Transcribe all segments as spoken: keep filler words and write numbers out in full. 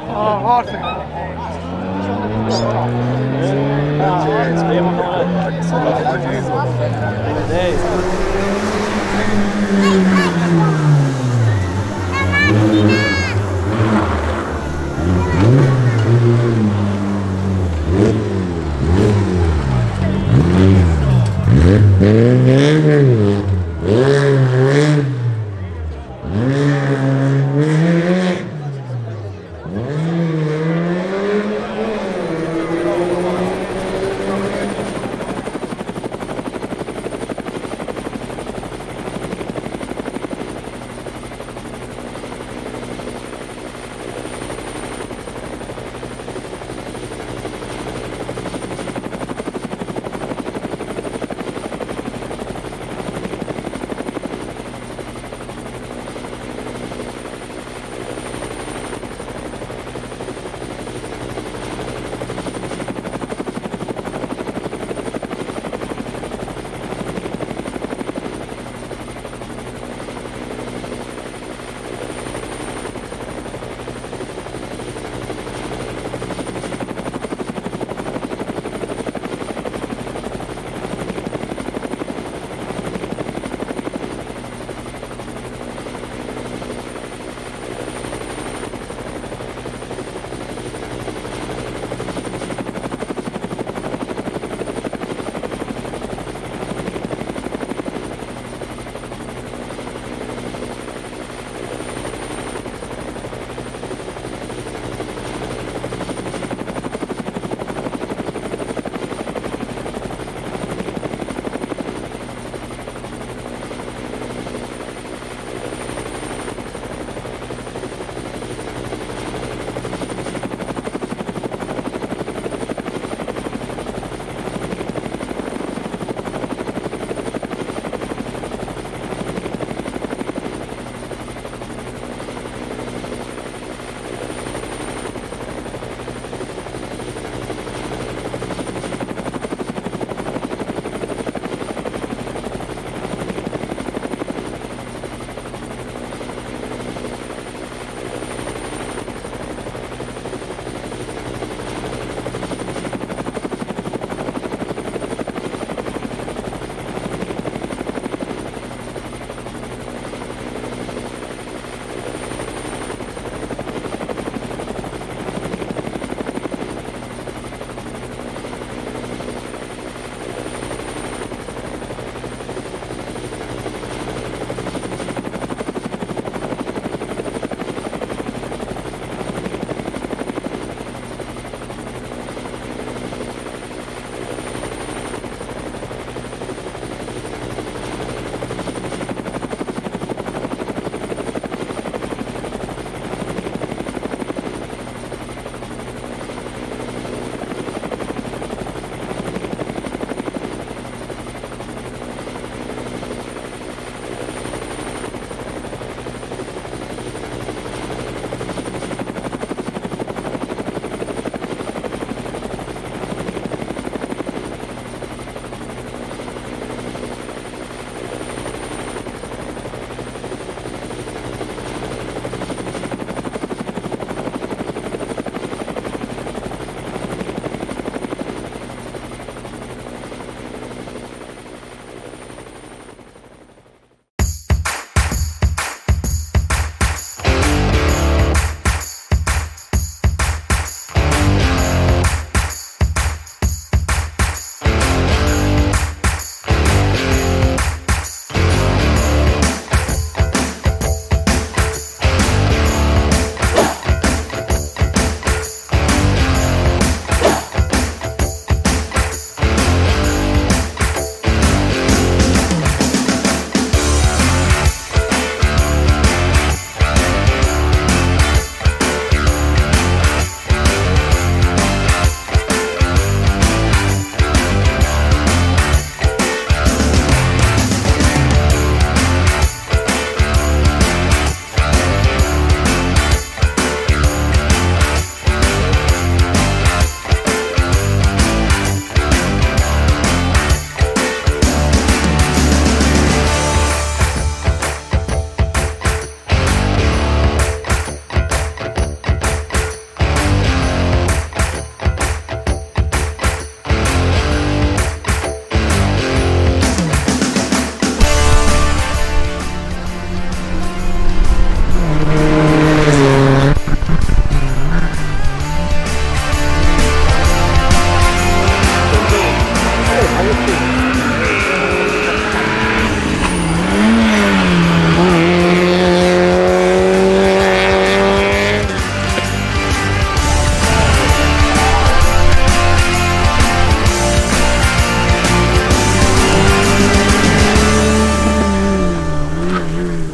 Oh, forte! Speriamo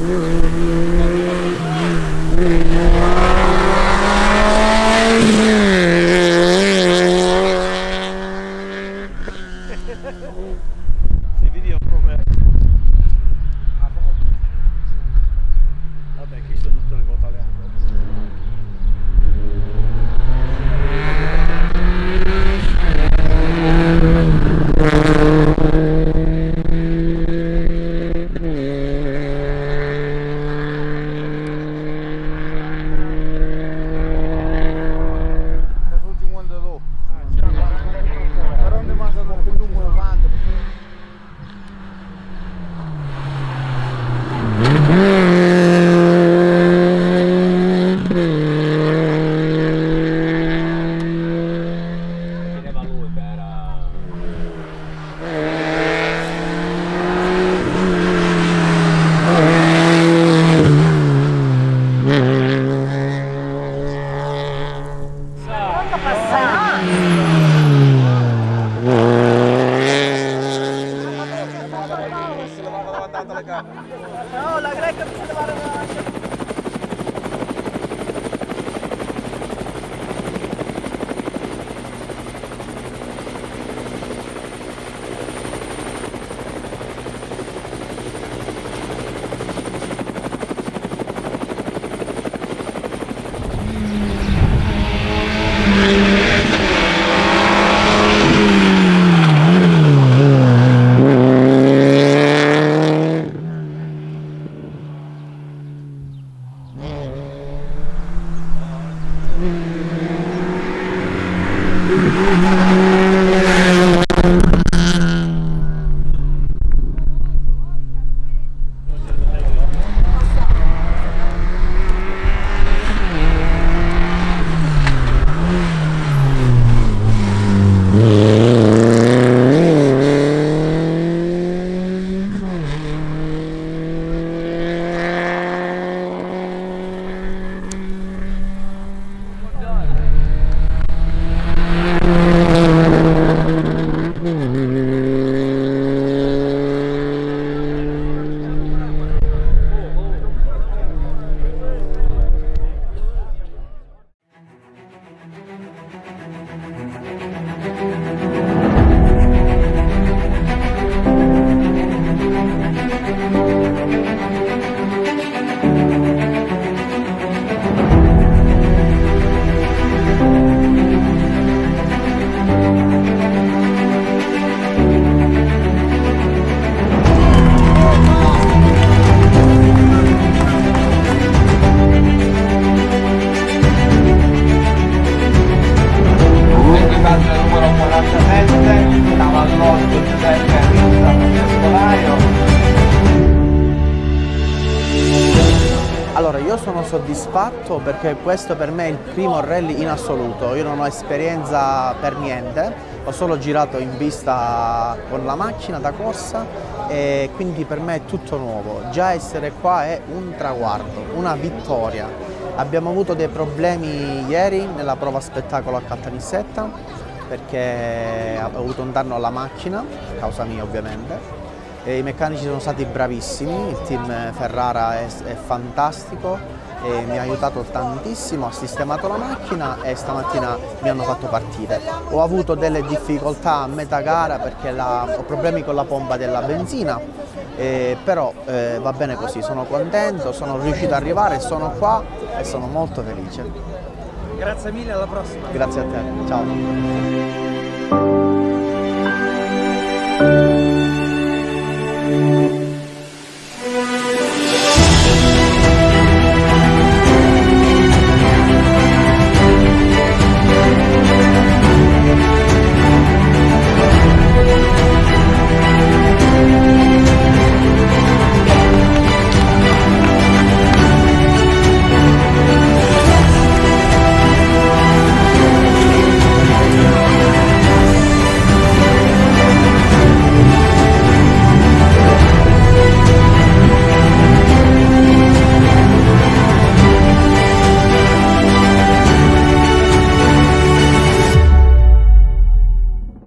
Si video come vabbè, qui sono tutte le cose alle No, la greca mi si levare la... numero quarantasette, Cavallotto, Giuseppe Rizza, Francesco. Allora, io sono soddisfatto perché questo per me è il primo rally in assoluto. Io non ho esperienza per niente, ho solo girato in pista con la macchina da corsa e quindi per me è tutto nuovo. Già essere qua è un traguardo, una vittoria. Abbiamo avuto dei problemi ieri nella prova spettacolo a Caltanissetta perché ho avuto un danno alla macchina, causa mia ovviamente. E i meccanici sono stati bravissimi, il team Ferrara è, è fantastico e mi ha aiutato tantissimo, ha sistemato la macchina e stamattina mi hanno fatto partire. Ho avuto delle difficoltà a metà gara perché la, ho problemi con la pompa della benzina, eh, però eh, va bene così, sono contento, sono riuscito ad arrivare, sono qua e sono molto felice. Grazie mille, alla prossima. Grazie a te, ciao.